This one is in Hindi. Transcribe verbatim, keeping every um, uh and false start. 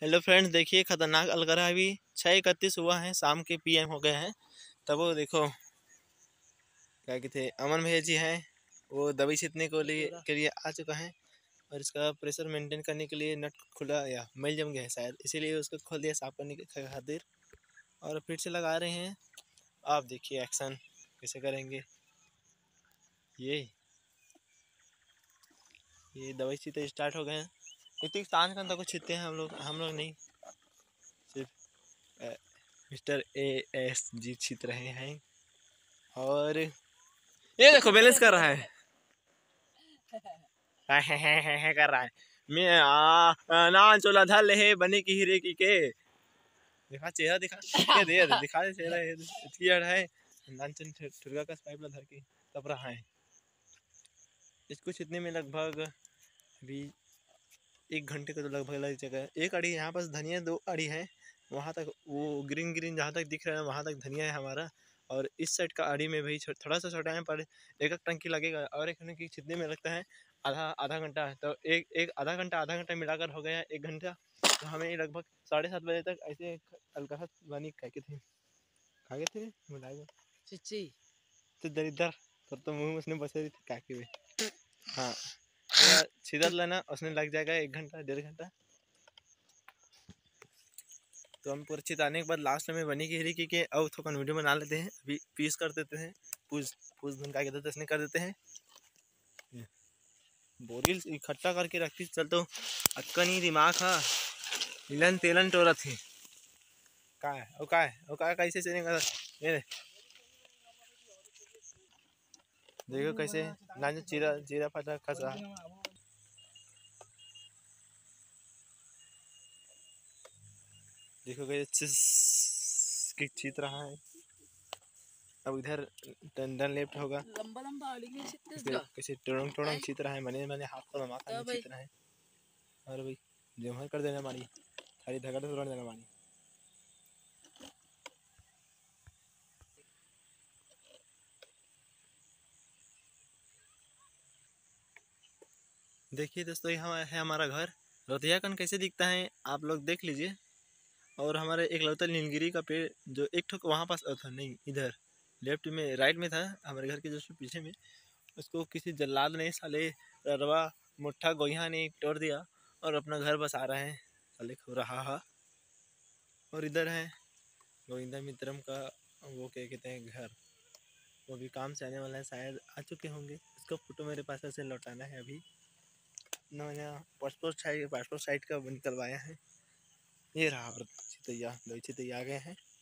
हेलो फ्रेंड्स, देखिए खतरनाक अलगरा अभी छः इकतीस हुआ है, शाम के पीएम हो गए हैं। तब वो देखो क्या कहते अमन भैया जी हैं, वो दवाई छींटने को लिए के लिए आ चुका है और इसका प्रेशर मेंटेन करने के लिए नट खुला या मैल जम गया है शायद, इसीलिए उसको खोल दिया साफ करने के खातिर और फिर से लगा रहे हैं। आप देखिए एक्शन कैसे करेंगे। ये ये दवाई छींटे स्टार्ट हो गए हैं। इतनी सांस का कुछ छींटते हैं हम लोग हम लोग नहीं, सिर्फ मिस्टर ए एस जी छींट रहे हैं। और ये देखो बैलेंस कर रहा है है, है, है, है कर रहा है। मैं आ, ना चोला धल है बने की हीरे की के दिखा चेहरा दिखा ये दे दे दिखा दे चेहरा ये क्लियर है। नानचन ठुरगा का पाइप धर के तब रहा है। इसको छींटने में लगभग अभी एक घंटे का तो लगभग लग जाएगा। एक अड़ी यहाँ पास धनिया दो अड़ी है, वहाँ तक वो ग्रीन ग्रीन जहाँ तक दिख रहा है वहाँ तक धनिया है हमारा। और इस साइड का अड़ी में भी थोड़ा सा छोटा है पर एक एक टंकी लगेगा और एक टंकी छींटने में लगता है आधा आधा घंटा है। तो एक एक आधा घंटा आधा घंटा मिलाकर हो गया एक घंटा। तो हमें लगभग साढ़े सात बजे तक ऐसे हल्का बनी खा के थे खा के थे मिलाएगा चिच्ची तो दरिद्र तब तो मुँह उसने बसे रही थी काके में। हाँ सीधा लेना उसने लग जाएगा एक घंटा डेढ़ घंटा। तो हम परिचित आने के बाद लास्ट में बनी की हिरी की अब थोड़ा वीडियो बना लेते हैं। अभी पीस कर देते हैं, पूछ पूछ धुन का इसने कर देते हैं। बोरिल इकट्ठा करके रखती चल तो अक्का नहीं दिमाग हा हिलन तेलन टोरा थी का है ओ का है ओ का कैसे चलेगा ये देखो कैसे ना चीरा चीरा फटा खस रहा। देखो कैसे छींट रहा है। अब इधर डंडन लेफ्ट होगा लंबा लंबा कैसे टोड़ंग टोड़ंग छींट रहा है। मैंने मैंने हाथ को लगा कर छींट रहा है। और भाई जो कर देना मारी खाली धगा तो देना मारी। देखिए दोस्तों यहाँ है हमारा घर। रोतियाकन कैसे दिखता है आप लोग देख लीजिए। और हमारे एक लौता नीलगिरी का पेड़ जो एक ठोक वहाँ पास था नहीं इधर लेफ्ट में राइट में था हमारे घर के जस्ट पीछे में, उसको किसी जल्लाद ने साले ररवा मुट्ठा गोइहा ने तोड़ दिया और अपना घर बसा रहे हैं साले खो रहा है। और इधर है गोविंदा मित्रम का वो क्या कहते हैं घर, वो भी काम से आने वाला है शायद आ चुके होंगे। इसका फोटो मेरे पास ऐसे लौटाना है अभी ना मैंने पासपोर्ट साइज पासपोर्ट साइज का निकलवाया है। ये रहा और चितैया दो चितैया आ गए हैं।